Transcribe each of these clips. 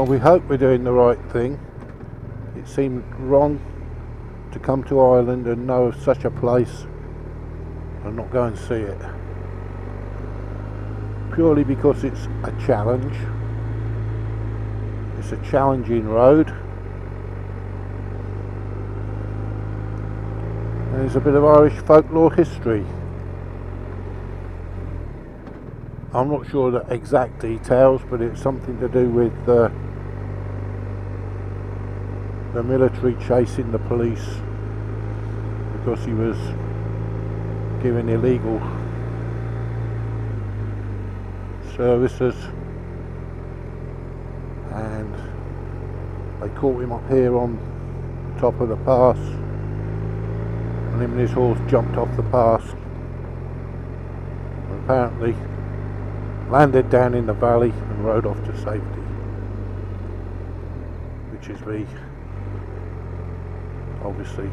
we hope we're doing the right thing. It seemed wrong to come to Ireland and know of such a place and not go and see it, purely because it's a challenge. It's a challenging road, and there's a bit of Irish folklore history. I'm not sure the exact details, but it's something to do with the military chasing the police because he was giving illegal services, and they caught him up here on top of the pass, and him and his horse jumped off the pass and apparently landed down in the valley and rode off to safety, which is me, obviously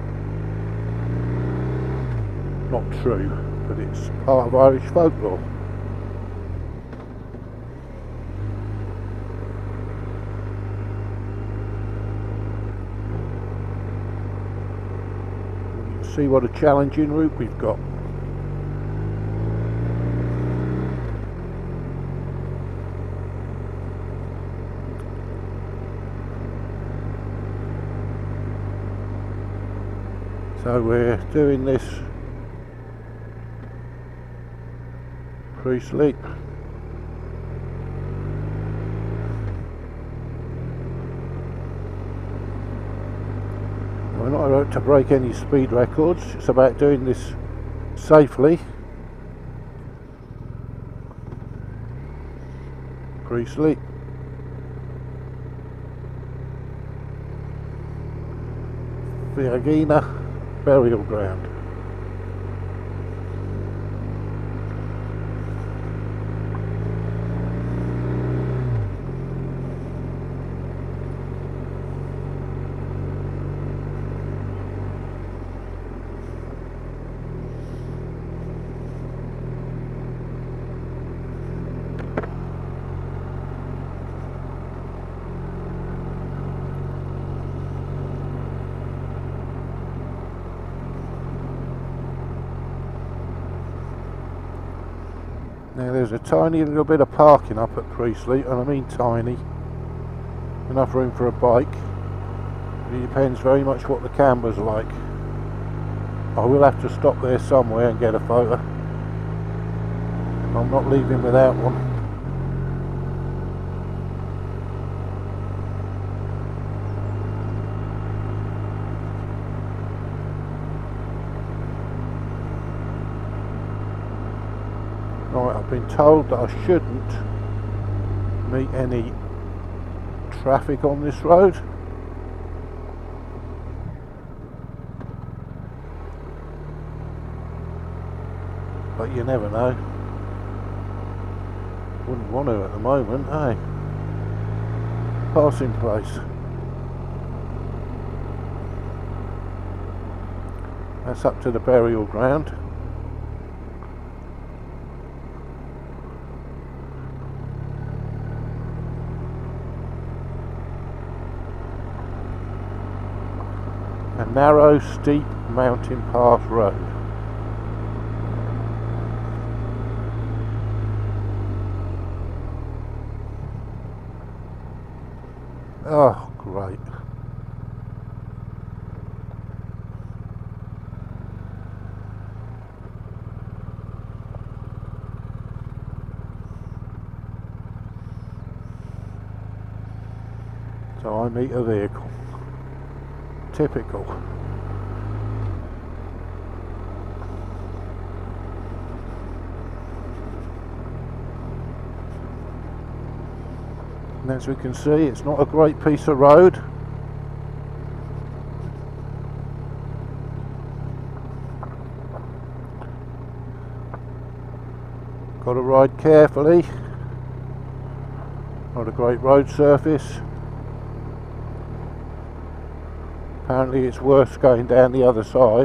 not true, but it's part of Irish folklore. You can see what a challenging route we've got. So we're doing this pre-sleep. We're not about to break any speed records, it's about doing this safely. Pre-sleep. Viagina burial ground. Now there's a tiny little bit of parking up at Priestley, and I mean tiny, enough room for a bike, but it depends very much what the camber's like. I will have to stop there somewhere and get a photo. I'm not leaving without one. Right, I've been told that I shouldn't meet any traffic on this road. But you never know. Wouldn't want to at the moment, eh? Passing place. That's up to the burial ground. A narrow, steep mountain path road. Oh, great. So I meet a vehicle. Typical. And as we can see, it's not a great piece of road. Got to ride carefully. Not a great road surface. Apparently it's worse going down the other side.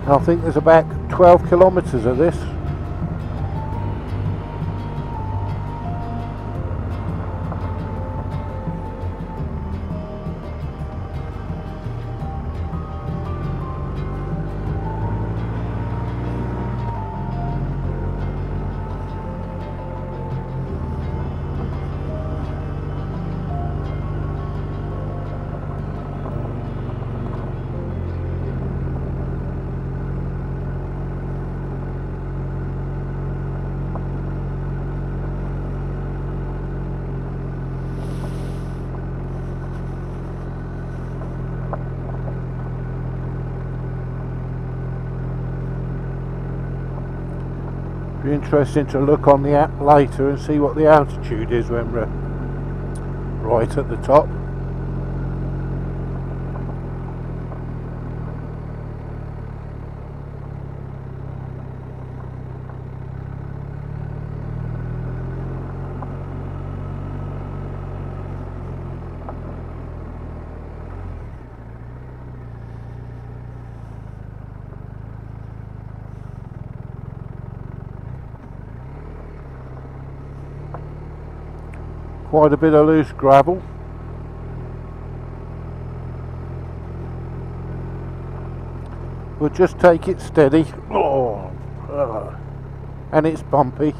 And I think there's about 12 kilometres of this. Be interesting to look on the app later and see what the altitude is when we're right at the top. Quite a bit of loose gravel. We'll just take it steady. And it's bumpy.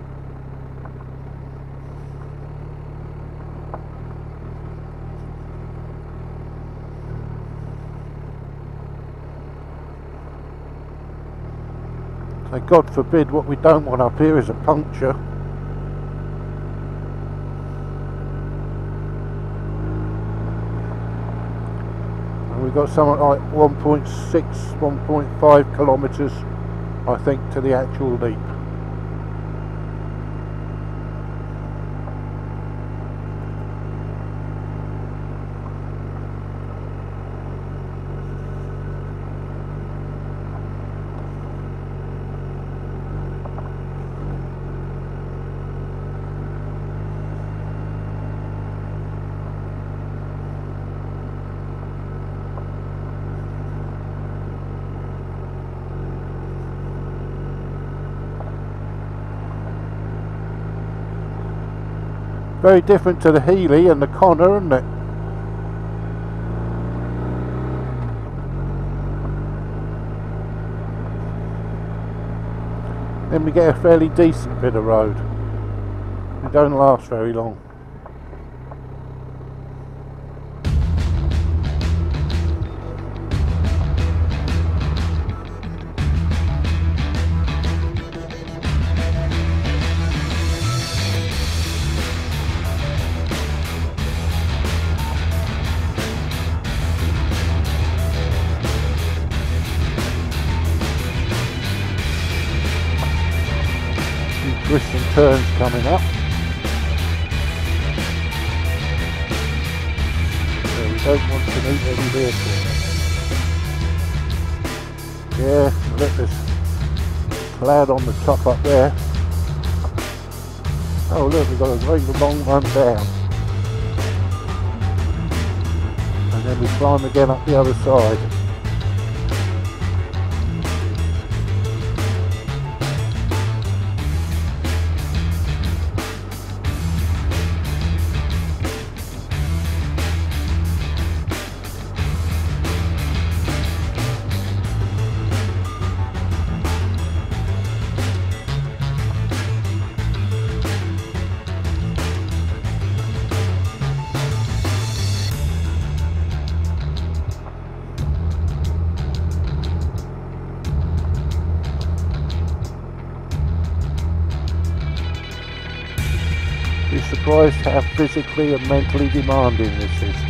So God forbid, what we don't want up here is a puncture. We've got something like 1.6, 1.5 kilometres, I think, to the actual leap. Very different to the Healy and the Connor, isn't it? Then we get a fairly decent bit of road. It don't last very long. Twists and turns coming up. So we don't want to meet any vehicle. Yeah, look, there's cloud on the top up there. Oh look, we've got a very long run down. And then we climb again up the other side. Be surprised how physically and mentally demanding this is.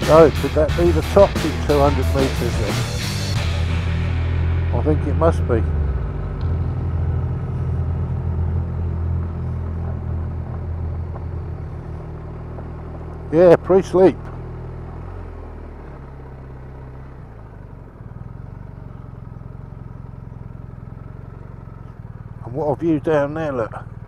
So could that be the toxic 200 metres then? I think it must be. Yeah, pre-sleep. And what a view down there, look.